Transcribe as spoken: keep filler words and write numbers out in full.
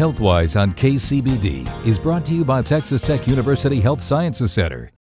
Healthwise on K C B D is brought to you by Texas Tech University Health Sciences Center.